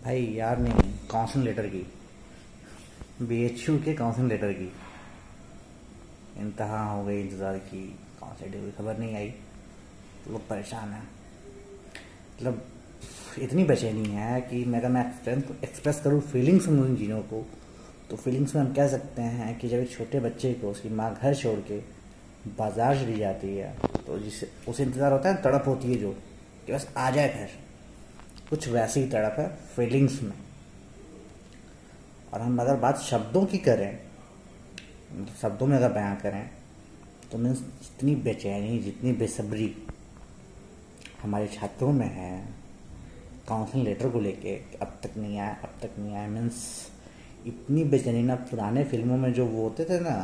भाई यार नहीं, काउंसलिंग लेटर की, बीएचयू के काउंसलिंग लेटर की इंतहा हो गई इंतज़ार की। काउंसलिंग लेटर की खबर नहीं आई, लोग परेशान हैं। मतलब इतनी बेचैनी है कि मैं एक्सप्रेस करूँ फीलिंग्स में उन चीज़ों को, तो फीलिंग्स में हम कह सकते हैं कि जब एक छोटे बच्चे को उसकी माँ घर छोड़ के बाजार चली जाती है तो जिसे उसे इंतज़ार होता है, तड़प होती है जो कि बस आ जाए घर, कुछ वैसी ही तड़प है फीलिंग्स में। और हम अगर बात शब्दों की करें, शब्दों में अगर बयां करें तो मीन्स जितनी बेचैनी, जितनी बेसब्री हमारे छात्रों में है काउंसलिंग लेटर को लेके, अब तक नहीं आया, अब तक नहीं आया। मीन्स इतनी बेचैनी ना, पुराने फिल्मों में जो वो होते थे ना,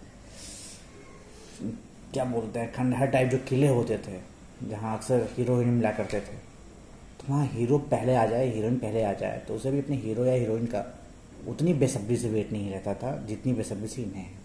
क्या बोलते हैं, खंडहर टाइप जो किले होते थे जहाँ अक्सर हीरो हीरोइन मिला करते थे, तो वहाँ हीरो पहले आ जाए, हीरोइन पहले आ जाए, तो उसे भी अपने हीरो या हीरोइन का उतनी बेसब्री से वेट नहीं रहता था जितनी बेसब्री से इन्हें है।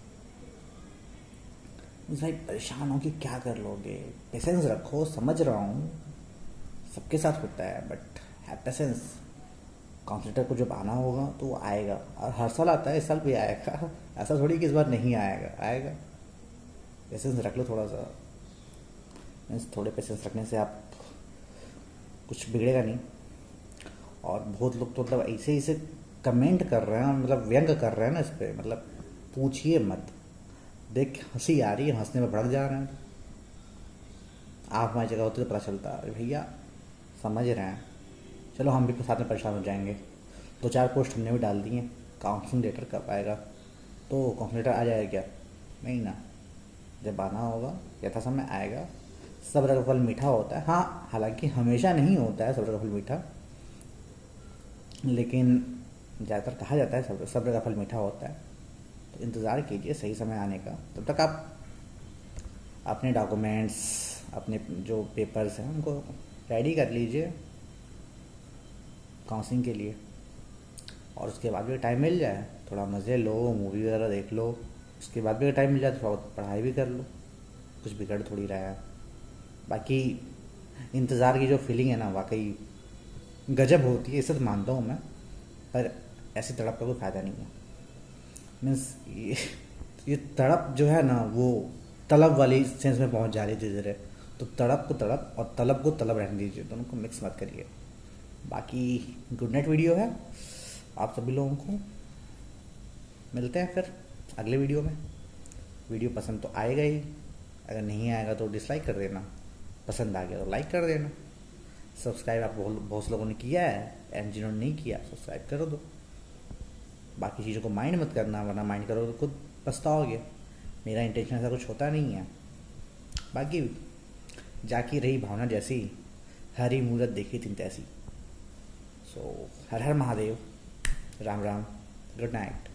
भाई परेशान हो कि क्या कर लोगे, पेशेंस रखो, समझ रहा हूँ सबके साथ होता है, बट है पेशेंस। कॉम्पिटिटर को जब आना होगा तो वो आएगा, और हर साल आता है, इस साल भी आएगा। ऐसा थोड़ी कि इस बार नहीं आएगा, आएगा। पेशेंस रख लो थोड़ा सा, मीन्स थोड़े पेशेंस रखने से आप कुछ बिगड़ेगा नहीं। और बहुत लोग तो मतलब ऐसे ऐसे कमेंट कर रहे हैं, मतलब व्यंग कर रहे हैं ना इस पर, मतलब पूछिए मत, देख हंसी आ रही है, हंसने में भड़क जा रहे हैं। आप हमारी जगह होते तो पता चलता, अरे भैया समझ रहे हैं, चलो हम भी साथ में परेशान हो जाएंगे। 2-4 पोस्ट हमने भी डाल दिए, काउंसलिंग लेटर कब आएगा, तो काउंसलिंग लेटर आ जाएगा क्या? नहीं ना, जब आना होगा यथा समय आएगा। सब्र का फल मीठा होता है, हाँ, हालांकि हमेशा नहीं होता है सब्र का फल मीठा, लेकिन ज़्यादातर कहा जाता है सब्र का फल मीठा होता है। तो इंतज़ार कीजिए सही समय आने का। तब तक आप अपने डॉक्यूमेंट्स, अपने जो पेपर्स हैं उनको रेडी कर लीजिए काउंसलिंग के लिए, और उसके बाद भी टाइम मिल जाए थोड़ा मज़े लो, मूवी वगैरह देख लो। उसके बाद भी टाइम मिल जाए थोड़ा पढ़ाई भी कर लो, कुछ बिगड़ थोड़ी रहा है। बाकी इंतज़ार की जो फीलिंग है ना, वाकई गजब होती है, इसे तो मानता हूँ मैं, पर ऐसी तड़प का कोई फ़ायदा नहीं है। मीन्स ये तड़प जो है ना, वो तलब वाली सेंस में पहुंच जा रही है धीरे धीरे। तो तड़प को तड़प और तलब को तलब रहने दीजिए, दोनों को मिक्स मत करिए। बाकी गुड नाइट वीडियो है आप सभी लोगों को। मिलते हैं फिर अगले वीडियो में। वीडियो पसंद तो आएगा ही, अगर नहीं आएगा तो डिसलाइक कर देना, पसंद आ गया तो लाइक कर देना। सब्सक्राइब आप बहुत से लोगों ने किया है, एंड जिन्होंने नहीं किया सब्सक्राइब कर दो। बाकी चीज़ों को माइंड मत करना, वरना माइंड करोगे तो खुद पछताओगे। मेरा इंटेंशन ऐसा कुछ होता नहीं है। बाकी जाकी रही भावना जैसी, हरी मूरत देखी थी तैसी। So Har Har Mahadev, Ram Ram, good night.